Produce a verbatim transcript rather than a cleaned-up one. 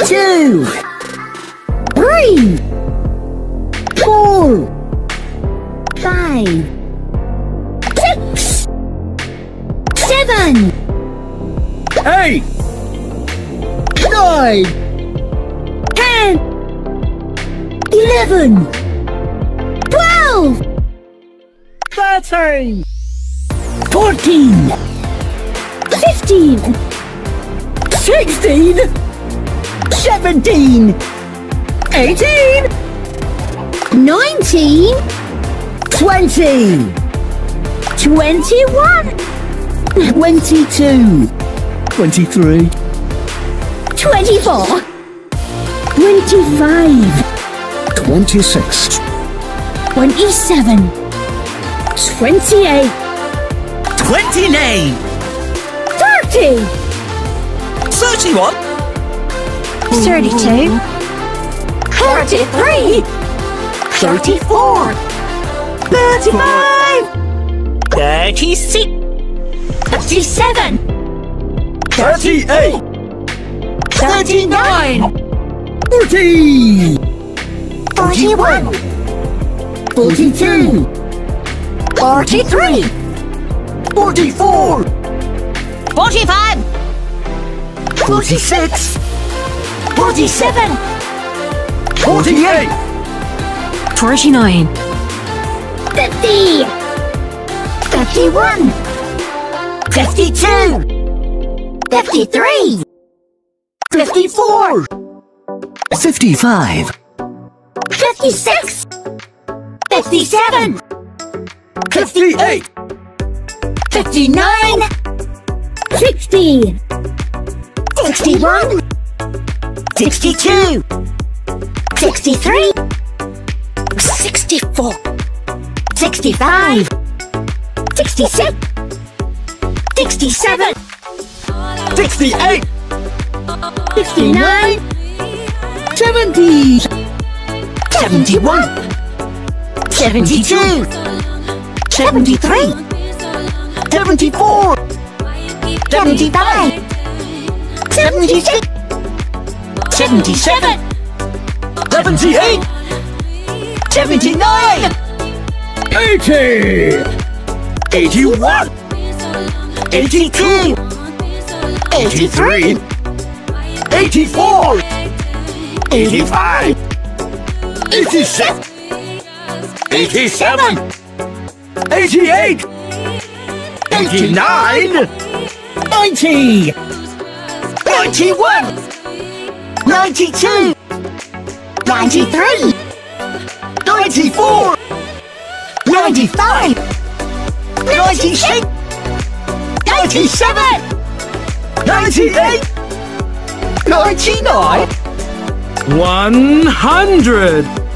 two, three, four, five, six, seven, eight, nine, ten, eleven, twelve, thirteen, fourteen, fifteen, sixteen, seventeen, eighteen, nineteen, twenty, twenty-one, twenty-two, twenty-three, twenty-four, twenty-five, twenty-six, twenty-seven, twenty-eight, twenty-nine, thirty, thirty-one, thirty-two, thirty-three, thirty-four, thirty-five, thirty-six, thirty-seven, thirty-eight, thirty-nine, forty, forty-one, forty-two, forty-three, forty-four, forty-five, forty-six, forty-seven, forty-eight, forty-nine, fifty, fifty-one, fifty-two, fifty-three, fifty-four, fifty-five, fifty-six, fifty-seven, fifty-eight, fifty-nine, sixty, sixty-one, sixty-two, sixty-three, sixty-four, sixty-five, sixty-six, sixty-seven, sixty-eight, sixty-nine, seventy, seventy-one, seventy-two, seventy-three, seventy-four, seventy-five, seventy-six, seventy-seven, seventy-eight, seventy-nine, eighty, eighty-one, eighty-two, eighty-three, eighty-four, eighty-five, eighty-six, eighty-seven, eighty-eight, eighty-nine, ninety, ninety-one, ninety-two, ninety-three, ninety-four, ninety-five, ninety-six, ninety-seven, ninety-eight, ninety-nine, one hundred.